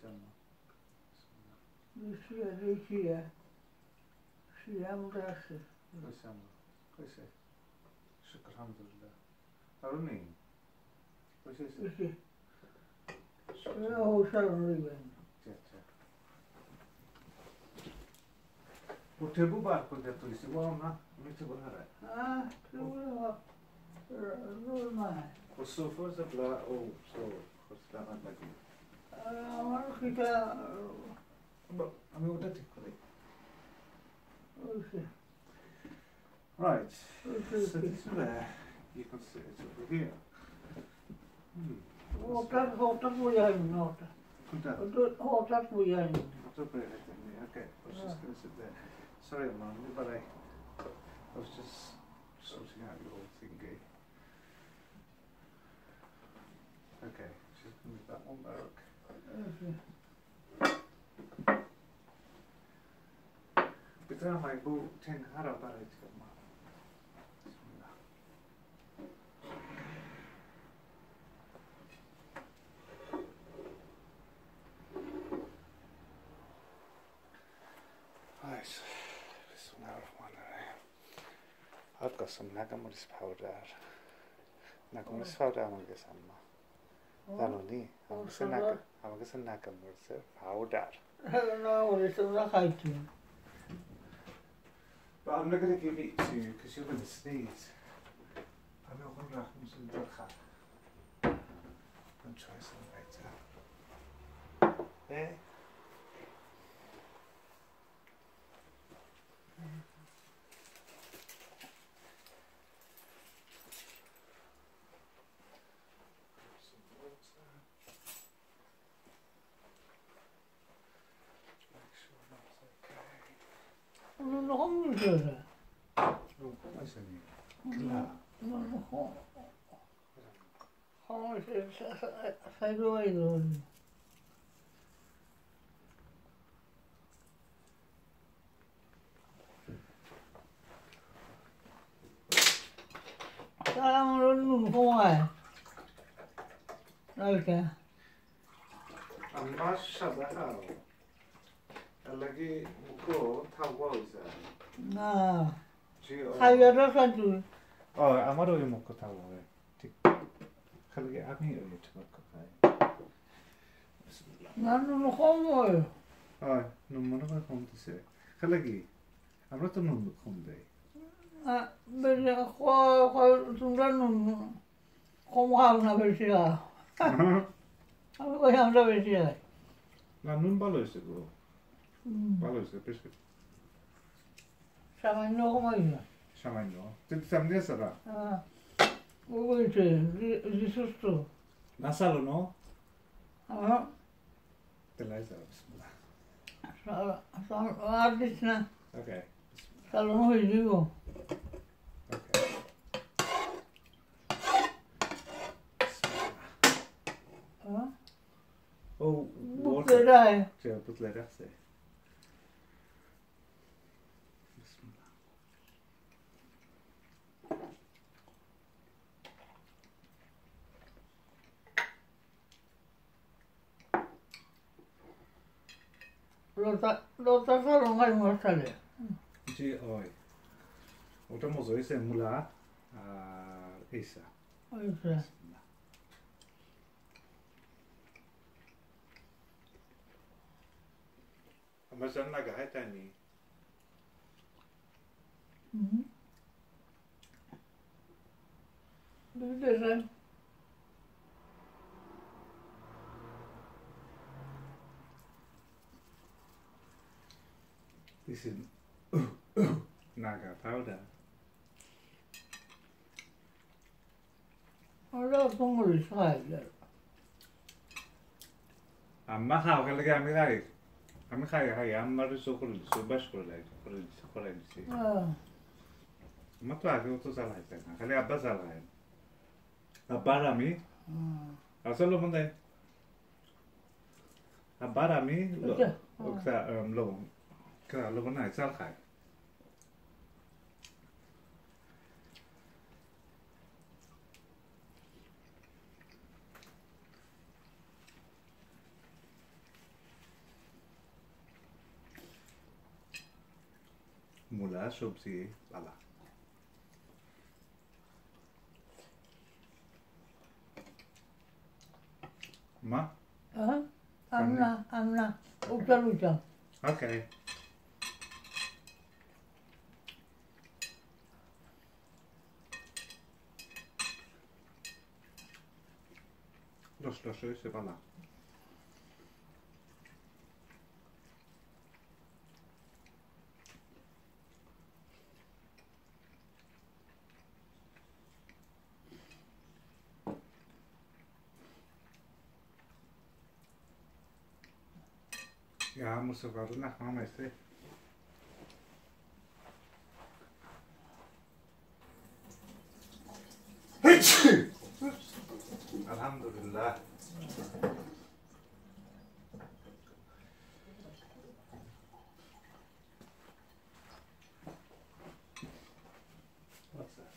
Semma. Risiä. Siä mun tässä. Semma. Kai se. Shukar hamdulillah. Aruni. Kai se. Risi. Joo, sanon liven. Tiedätkö? Mutta se bubar kun te tulisi vuonna, mitä voi harjoittaa? Se voi olla. Och så får det bli och så första anläggning. Sitä I'm going to take it. olisi. Right. So this is where you can see it over here. Hoitat muihin noita. Kunta. Hoitat muihin. Okay. I was just going to sit there. Sorry, man, but I was just sorting out your thingy. Okay, just move that one back. Pitää mai bu ten hara parait kama. Bismillah. Right. Bismillahirrahmanirrahim. I've got some nagamuris powder. Nagamuris powder amage samma. Danoni. Amage some nagamuris powder. No, oli sulla kaikki. But I'm not going to give it to you because you're going to sneeze. I'm not going to have some dukha. I'll try some later. There. Some water. Make sure that's okay. No, homma syödä. I see you. Klar. Homma se roilu. Täällä on nun hoa. Oikein. Amma shabaha. Allagi muko tawauza. Nää. Gio. Hayata satu. Amaro yung muko tawawe. Tik. Khalagi ami yung muko tawawe. Nanu homma. Numero ka komtise. Khalagi. Amro to numero komde. Bene, qua tundan nun. Homma na versia. Ako yang da versia. La nun baloise go. Baloise pesca. Sama no homma ya. Shamanyo. Tik samne sara. Uite, risusto. Nasalo no? Telaisa bismillah. Artisna. Okay. Salon hoidigo. Okay. Oh, water. Bukterai. Čia putlerėse. Bismillah. Lota salon hai mostale. Ji oi. Otra mozo ese mula esa. Oise. Amasan naga hai tani. Bukterai. This is naga powder. Ora tongol sai. Amma hao ka lagi ami kai. Ami kai hai amma ru so kul so bash kul lai kul si. Amma tu age to sala hai tana. Kali abba sala hai. Abba rami. Asalo mondai. Abba rami lo. Oksa lo. Ka lo na sal khai. মূলা সবজি পালা মা Huh? I'm not. Uta. okay los হয়েছে পালা Ja, musst du gerade nachmachen, weißt du? Alhamdulillah. What's that?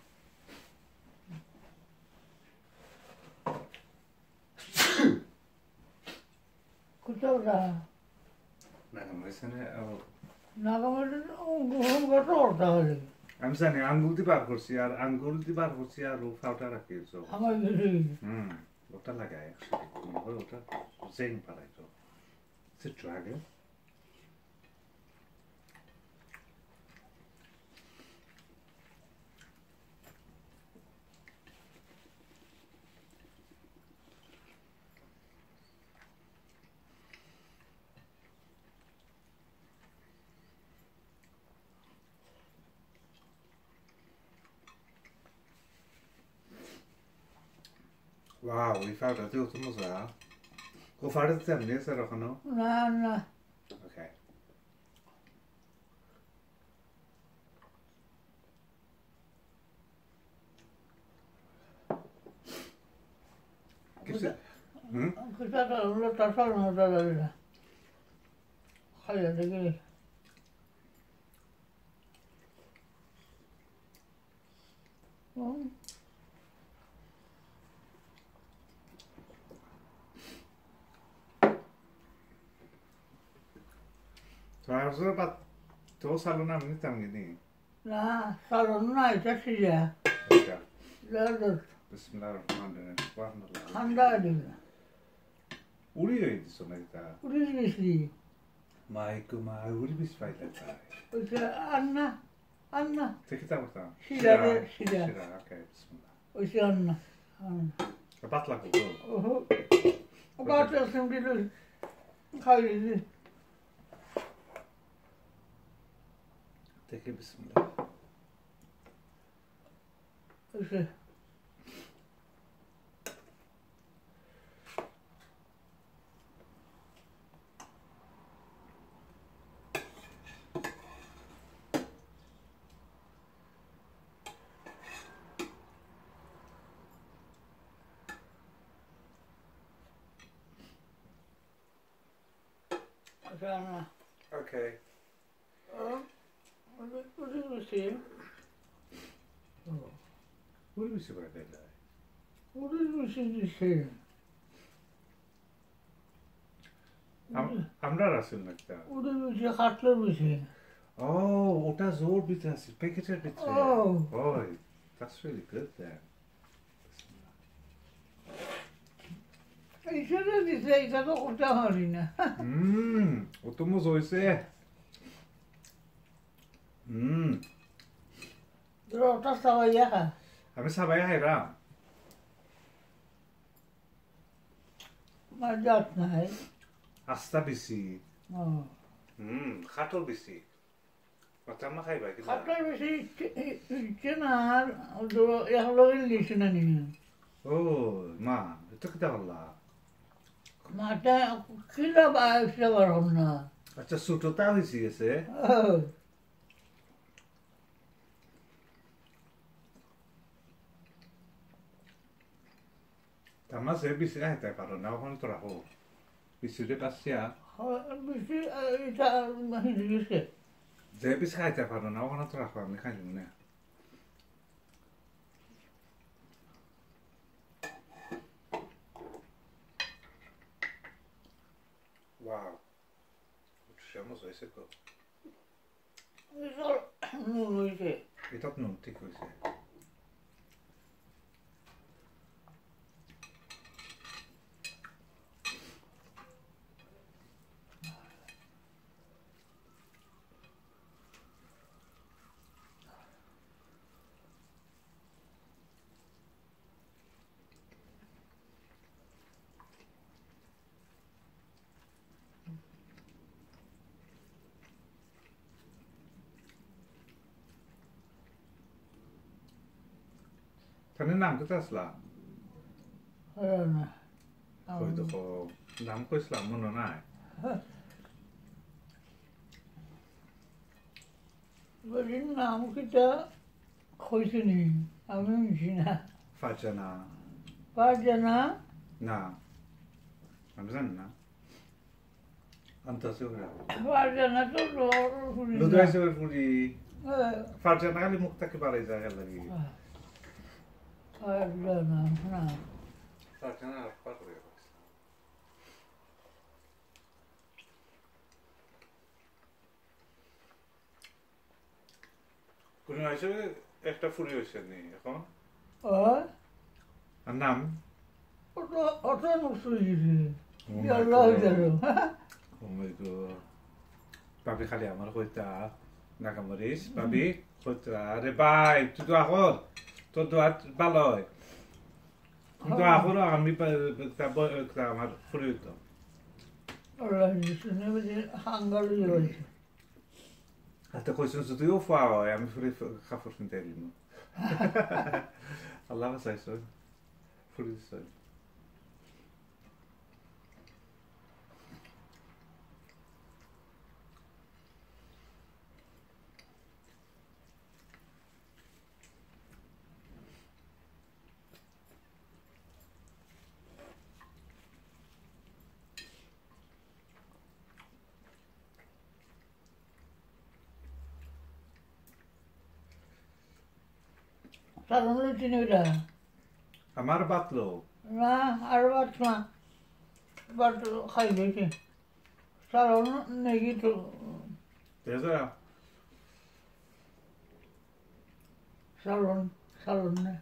Kutoka. নাগামের গ্রহণ করতে তাহলে আমি জানি আঙ্গুল দিয়ে বার করছি আর আঙ্গুল দিয়ে বার করছি আর ও ফাউটা রাখি আমার ওটা লাগাই ওটা জেং পারাই তো dragon Wow, vi färdade ut och så här. Går färdigt till det så då kan du? না Okej. Kutoka hলো তাছাড়া নটা লাগে না খাইয়া দেখে Så här så bara två sallorna men inte angini. না সারণ না এটা সিজা Okej. দাদা Bismillahirrahmanirrahim. Subhanallah. ঠান্ডা দিন Uri är inte så mycket. Police গেছি Maiku mai uri bis faida tai. ওইটা আন্না Tycker du att det? Shira. Shira, okej. Bismillah. ওইটা আন্না Jag battlar på då. ও বাচ্চা সিমটি খাইয়ে Tycker bismillah. ওইটা আন্না Okej. পুলিশ গেছি Uri bis faida tai. Police গেছি দিছে আমরা রাসেল নাকটা পুলিশ গেছি খাটলে গেছি ওটা জোর ভিতরে আছে প্যাকেটের ভিতরে ওই that's really good then এইখানে দিছে এটা তো করতে পারি না ও তো মজা হয়েছে ওটা সবাই খা আমি সবাই হাইরাম মজাত নাই আস্তা বেশি ও খাটল বেশি কথা না খাইবা কি খাটলে বেশি ইচ্ছে না আর একলগে লিখছে না নি ও মা এটা কি তাহলে মাটা কিলা বাইসে পারম না আচ্ছা ছোটটা হয়েছে গেছে আমার সে বেশি খাইতে পারো না ওখানে তো রাখো বেশিরে পাচ্ছিয়া বেশি এটা গেছে যে বেশি খাইতে পারো না ওখানে তো রাখো আমি খাইলাম না Wow. Uczymy z Wysoko. নুন হয়েছে। এটাত নুন ঠিক হয়েছে। তাহলে নাম কোথায় আসলা? না ওই দেখো নাম কইছিলাম মনে নাই। বলিন নাম কিটা হয়েছে নি আমি মিশি না ফারজানা পারছে না না আমি জানি না। আন্তাসে পারছে না তো লুদাইছে পুরি ফারজানা খালি মুখ থেকে বাড়াই যায় লাগি। পারছে না না ফারজানা আর পার করে গেছে। কোন হিসেবে একটা ফুরি হয়েছে নি এখন আর নাম অত নষ্ট হয়েছে আল্লাহ গেল পাবি খালি আমার কইতা নাকামরিস পাবি কইতা আরে ভাই তুই তো এখন তোর তো হাত ভালো হয় কিন্তু এখন আমি আমার ফুরি হইতো আল্লাহ হাঙ্গাল হয়েছে হাতে কইছেন তুইও ফাও হয় আমি ফুরি কাপড় কিনতে এলিম আল্লাহ চাইছ ফুরি দিছ। সারণ চিনি ওটা আমার বাতলো না আর বাট না বাট খাই গেছে সারণ নেগি তো সারণ সারণ না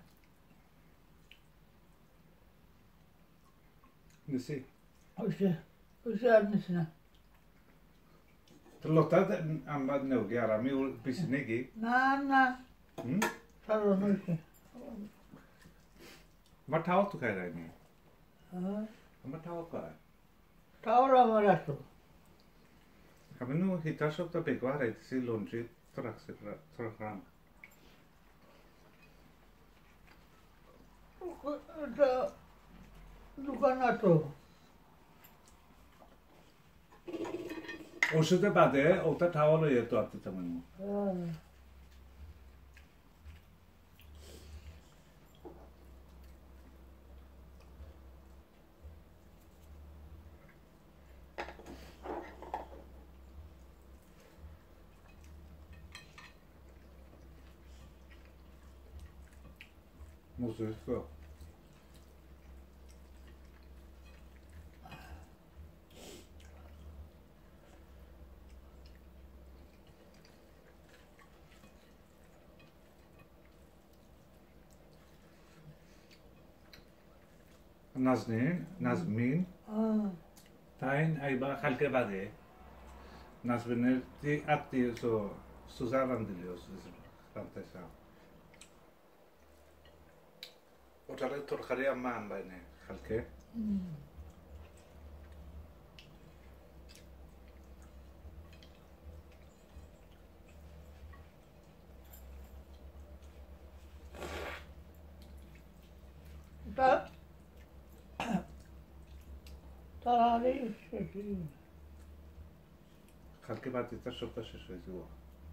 নিছি হয়েছে হয়েছে আর নিস না তো লতা আমার নেওগে আর আমি বেশি নাকি না না সারণ হয়েছে আমার ঠাও তো খাই যায়নি আমার ঠাও খায় তাও আমার আসো আমি নো হিটার সপ্তাহ বেগা রাইতেছি লন্ড্রি তো রাখছে তোরা খান দোকান আছো ওষুধে বাদে ওটা ঠাওয়া লইয়ে তো আপনি তেমন Måste du få. নাজমিন তাইন আইবা কালকে বাদে নাজমিনের আত্মীয় সুজা রান্ধিলি রান্ধাইছা ওটারে তরকারি আম্মা আনবাই নে কালকে কালকে বাদে তার সপ্তাহ শেষ হয়ে যাব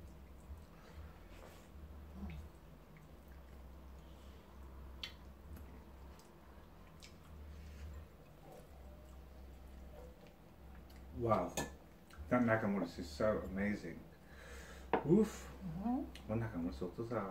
Wow, that nakamura is so amazing. Oof. One nakamura so to sa.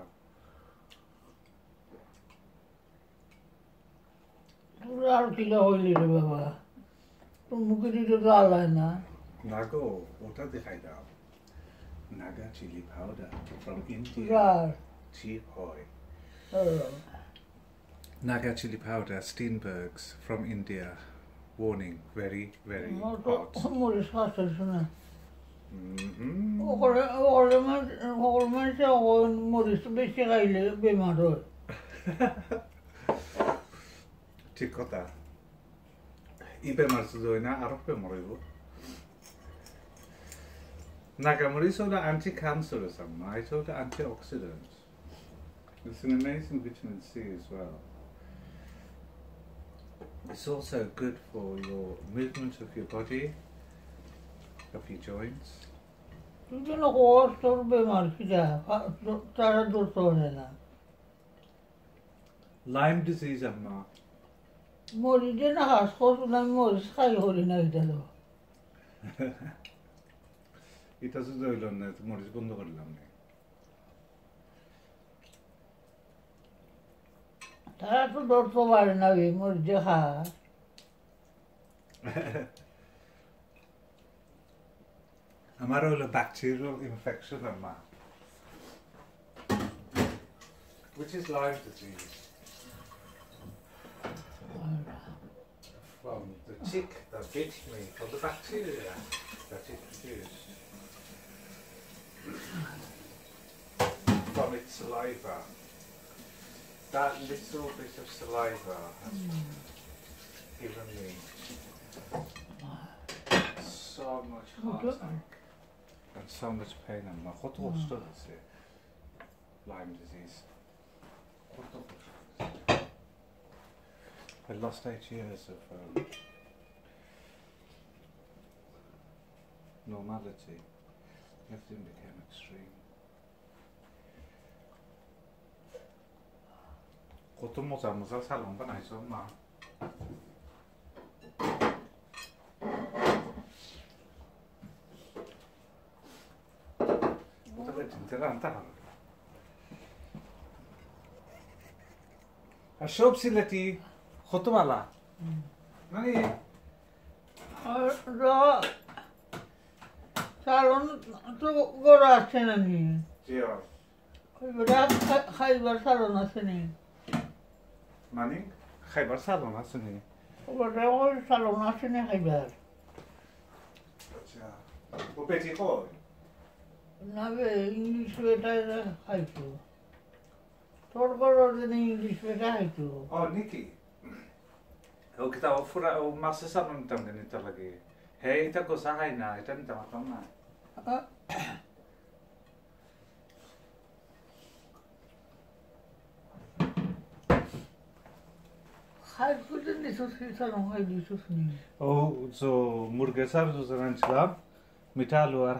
আর কিলা হইলি রে বাবা তোর মুখে দিতে তো আল্লাহ না Nago, ওটা দেখাই দাও Naga chili powder from India. Right. Cheap hoy. Oh. Naga chili powder, Steenbergs from India. Warning, very, very hot. Morris Hasselson. Mm-hmm. Holman sa Morris Bishiraile Bemaro. Chikota. Ibe Marsudoina, Arape Moribu. Nagamori soda anti-cancerism, I soda antioxidants. It's an amazing vitamin C as well. It's also good for your movement of your body, of your joints. Tu no horse or Bemar Kida, Taradurtonena. Lyme disease, Amma. Moridina has horse than Morris High Holy Night. It doesn't do on that Morris Bundogram. Taradurto Navi Morjaha. Amarola bacterial infection, Amma. Which is Lyme disease. From the tick that bit me, from the bacteria that it produced. From its saliva. That little bit of saliva has given me so much heartache and so much pain. And my Lyme disease. I lost 8 years of normality. Everything became extreme. 고통 잠무사 살롱 건 아니죠, 엄마. 어떻게 진짜가 안 따라. الشوب سلتي خطوة لا ماني Ra Salon to Gorasenani. جيو Haibar Salonasani. ماني خيبر سالون هسني Over Salonasani Haibar. وبيتي خوي Nave English Veta Haiku. Torgoro in English Veta Haiku. اه نيكي هو كده وفرة أو ما سيصير من تمن نتلاقي هي تكو سهينا يتم تمام Haiku didn't Salon Haiku. أو زو مرجسار زو زرانشلا ميتالو